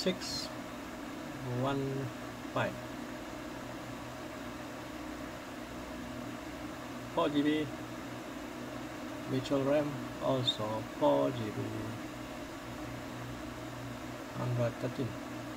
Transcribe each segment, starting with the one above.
615 4 GB virtual RAM, also 4 GB Android 13.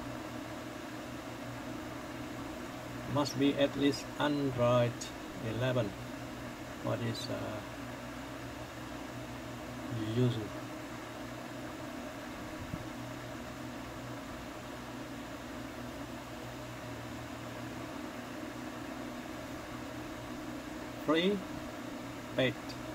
Must be at least Android 11 for this Yuzu. Free, paid.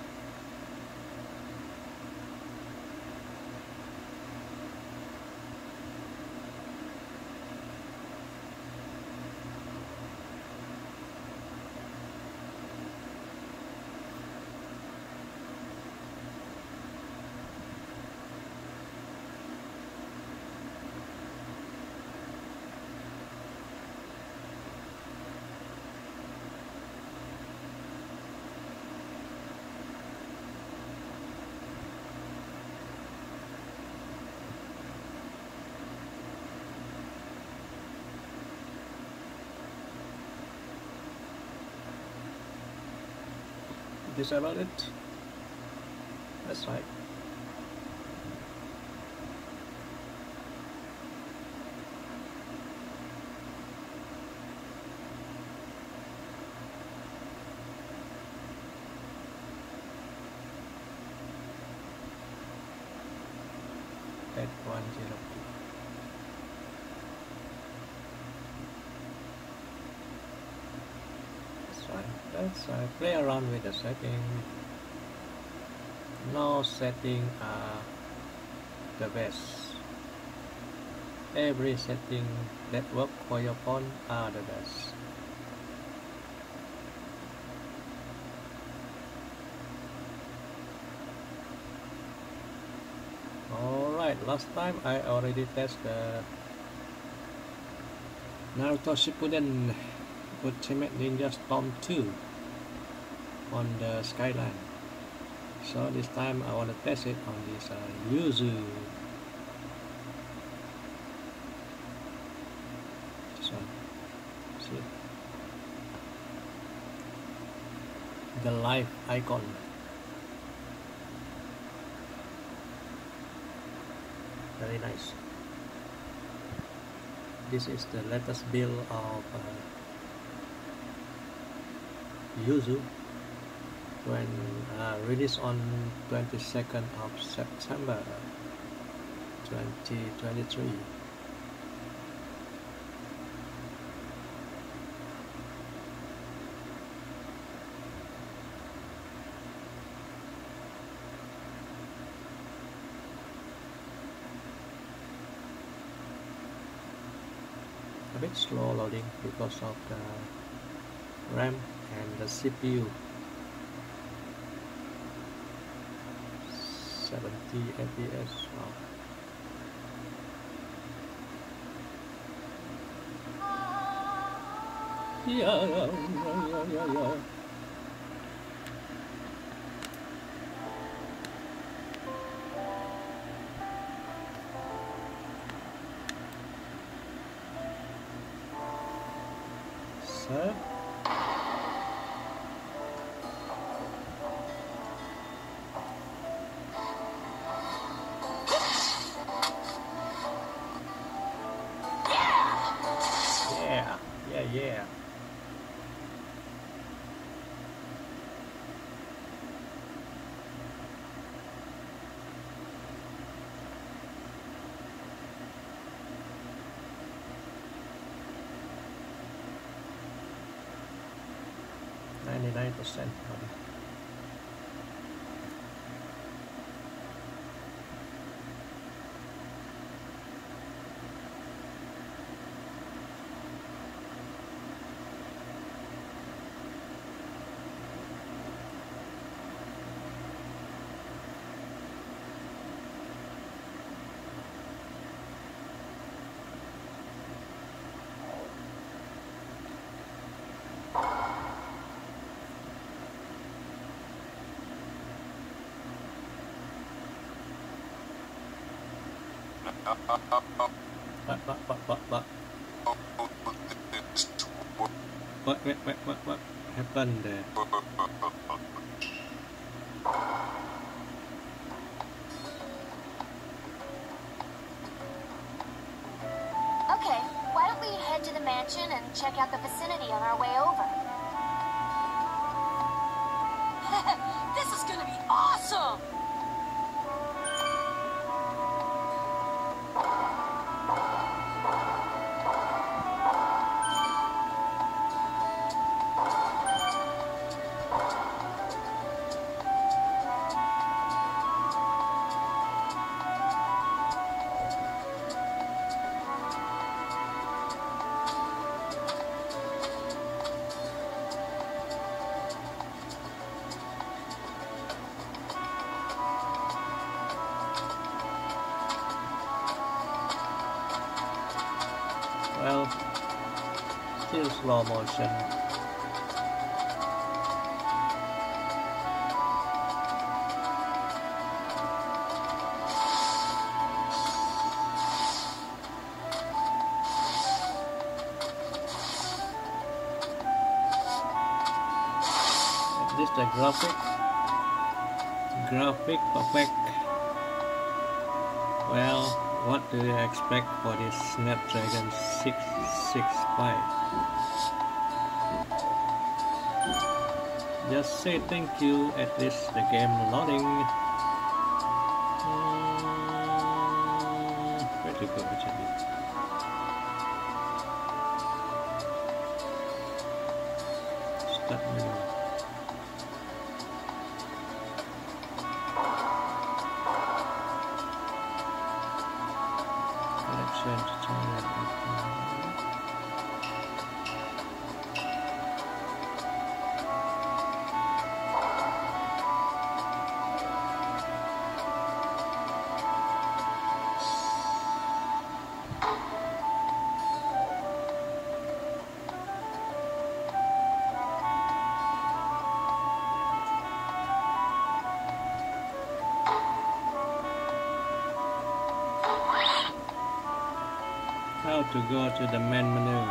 Disable it. That's right. At 102. Let's play around with the setting. No setting are the best. Every setting that work for your phone are the best. Alright, last time I already tested the Naruto Shippuden Ultimate Ninja Storm 2 on the Skyline. So this time I want to test it on this Yuzu. This one. See? The live icon. Very nice. This is the latest build of Yuzu, when released on 22nd of September 2023. A bit slow loading because of the RAM and the CPU. 70 FPS. Wow. Yeah. Sir? Yeah. 99%. What happened there? Okay, why don't we head to the mansion and check out the vicinity on our way over? This is gonna be awesome! Well, still slow motion. Is this the graphic? Graphic perfect. Well, what do you expect for this Snapdragon 665? Just say thank you, at least the game loading. Where to go actually? Start menu. How to go to the main menu.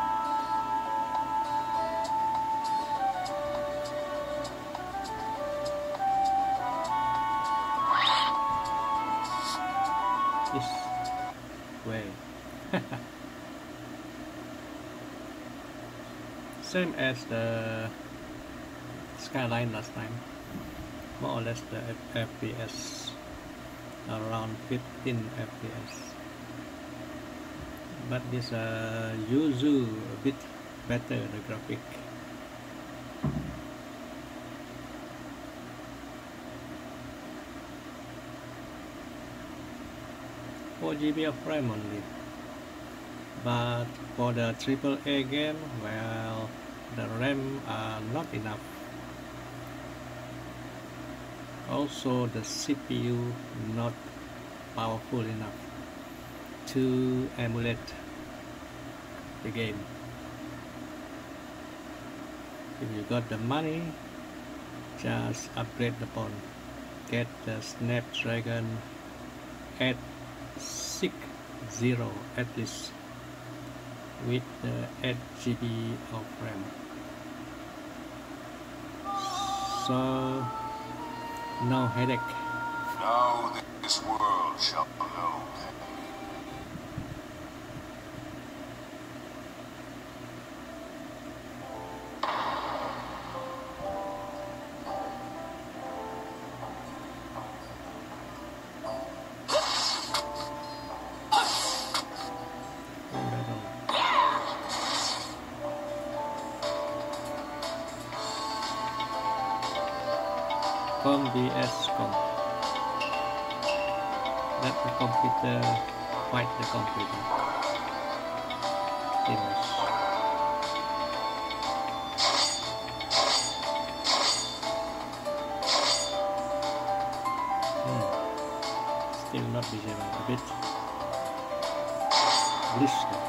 This way. Same as the Skyline last time. More or less the FPS around 15 FPS. But this Yuzu a bit better, the graphic. Four GB of RAM only. But for the AAA game, well, the RAM are not enough. Also, the CPU not powerful enough to emulate the game. If you got the money, just upgrade the phone. Get the Snapdragon 860 at least, with the 8 GB of RAM. So, no headache. Now this world shall know. BS.com. Let the computer fight the computer. Finish. Still not visible. A bit blister.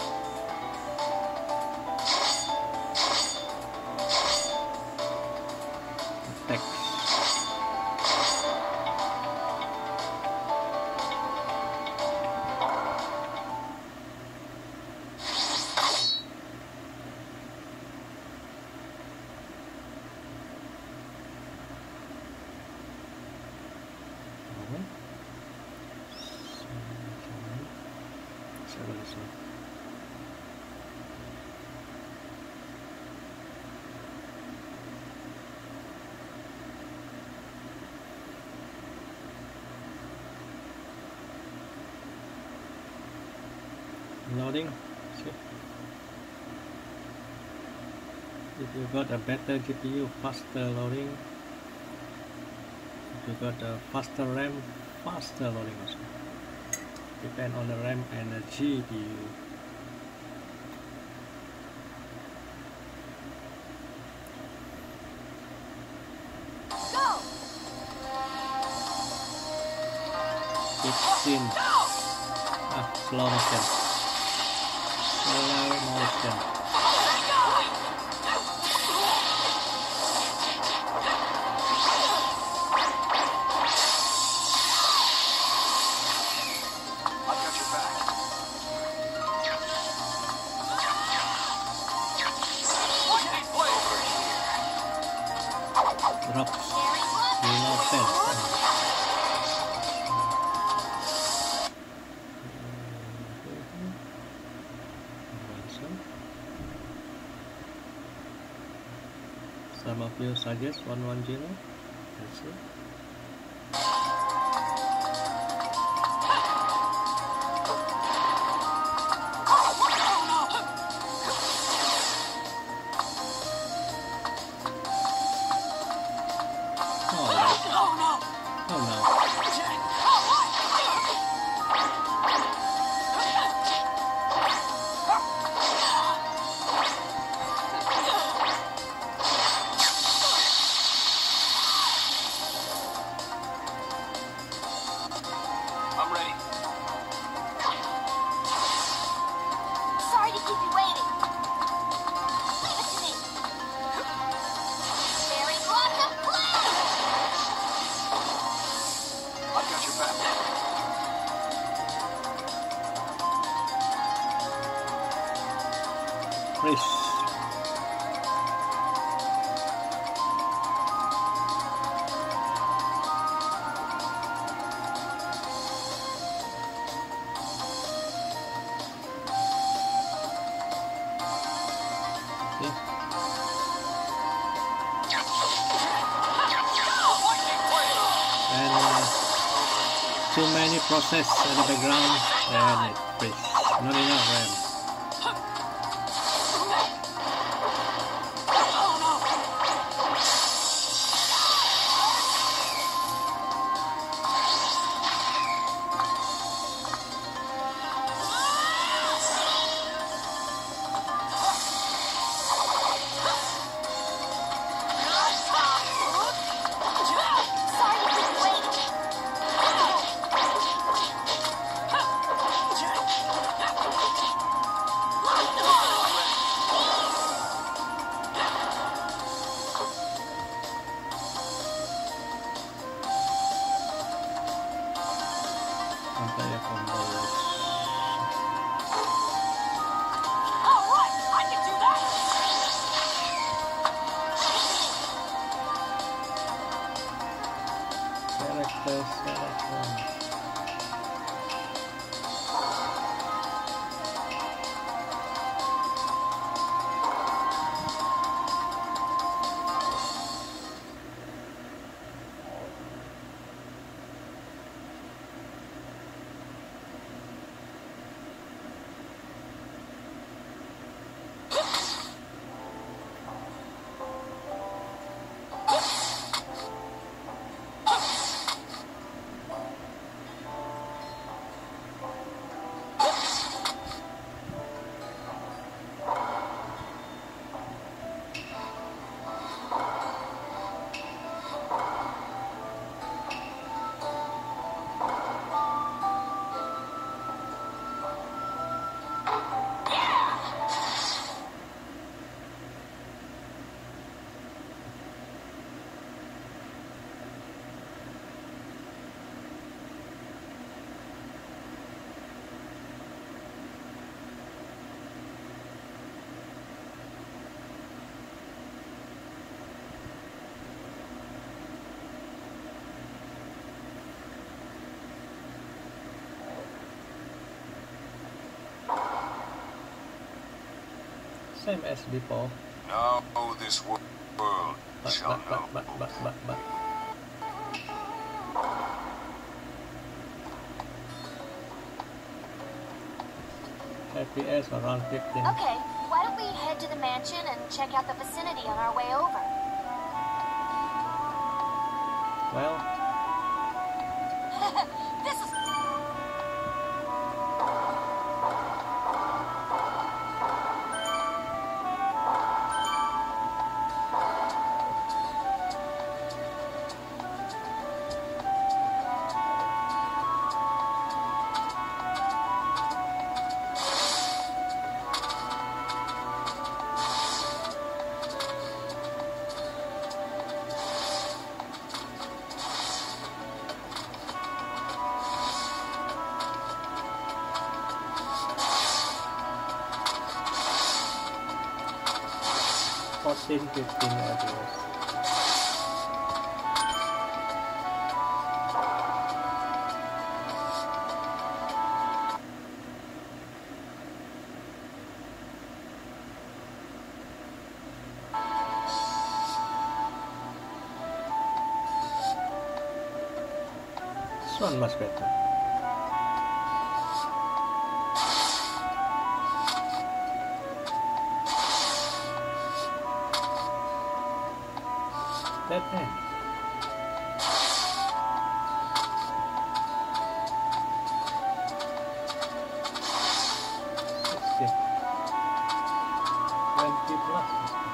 Text. about this one. Loading. See? If you got a better GPU, faster loading. If you got a faster RAM, faster loading also. Depend on the RAM and the GPU. Go! 15. Slow motion. Slow motion. I've got your back. Drops. Below 10. Some of you suggest 110. Let's see. Oh no. I'm ready. Sorry to keep you waiting. Leave it to me. Very lots of play! I've got your back. Fresh. And too many process in the background and it freeze. Not enough RAM. Sorry to keep you waiting. Entire combos. All right, I can do that. Character selection. same as before. Now this world shall know. But. FPS around 15. Okay, why don't we head to the mansion and check out the vicinity on our way over? Well, This is... Fifteen FPS. This one much better. Dead end. 60. 20 plus.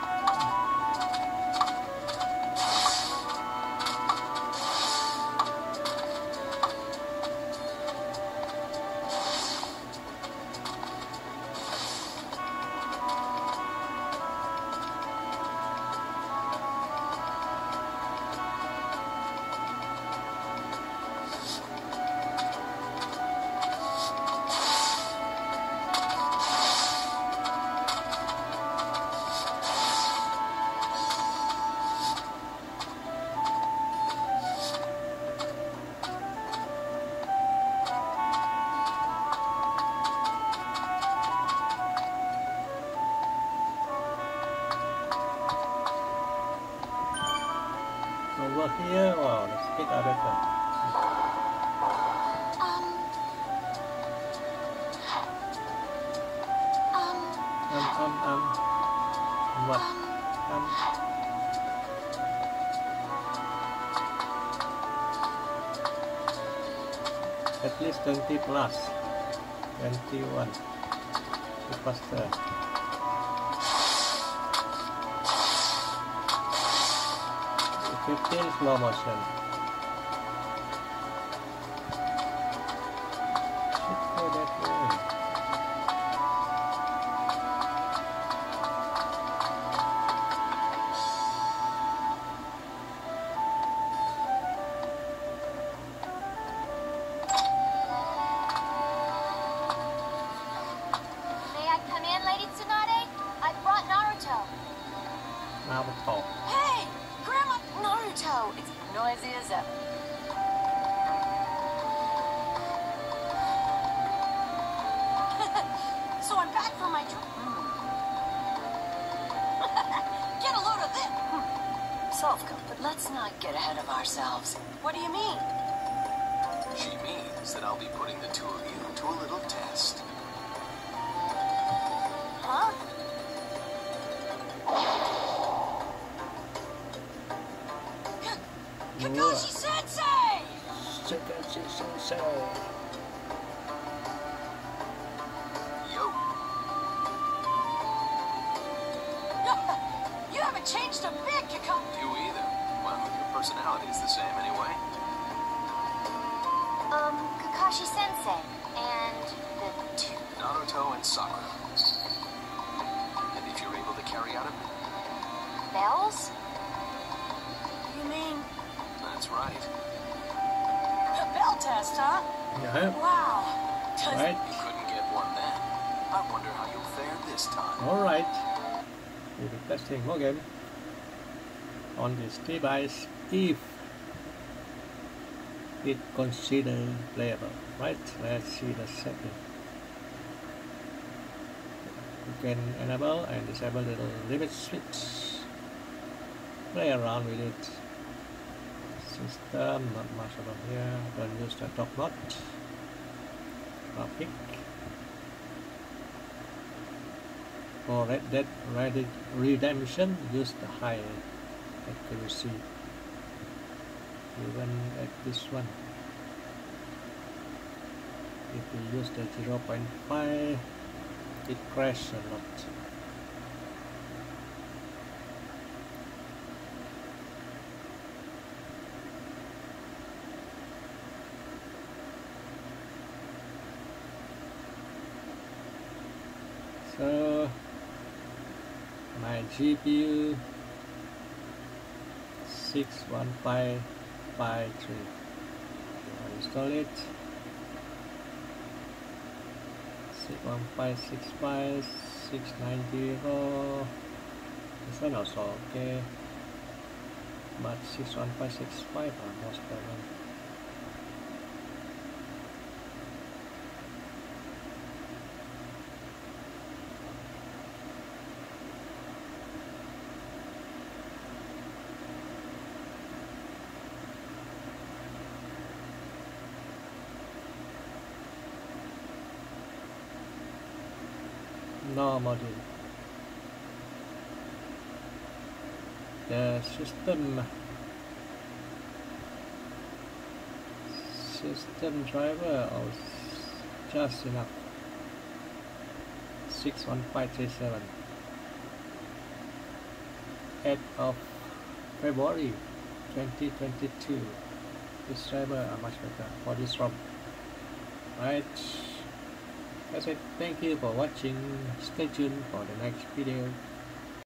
Over here, wow, the speed are better. What? At least 20 plus. 21. It's faster. 15 slow motion. Should go that way. May I come in, Lady Tsunade? I brought Naruto. Naruto. Hey! Grandma! Naruto! It's noisy as ever. So I'm back from my trip. Get a load of this! Sofka, but let's not get ahead of ourselves. What do you mean? She means that I'll be putting the two of you to a little test. Huh? Kakashi Sensei! Kakashi Sensei. Yo, You haven't changed a bit, Kakashi. you either. Well, your personality's the same anyway. Kakashi Sensei. And the two. Naruto and Sakura. And if you're able to carry out a... Bells? You mean That's right. a bell test, huh? Yeah. Wow. Right. You couldn't get one then. I wonder how you'll fare this time. Alright. We'll be testing more game on this device if it considered playable. Right? Let's see the setting. You can enable and disable the limit switch. Play around with it. System, not much about here. Don't use the top knot. Graphic. For Red Dead Redemption, use the high accuracy. Even at this one. If you use the 0.5, it crashes a lot. So my GPU 61553. I install it. 61565 690. This one also okay, but 61565 are most common. No module. The system driver was just enough. 61537. 8th of February 2022. This driver are much better for this ROM. Right. That's it. Thank you for watching. Stay tuned for the next video.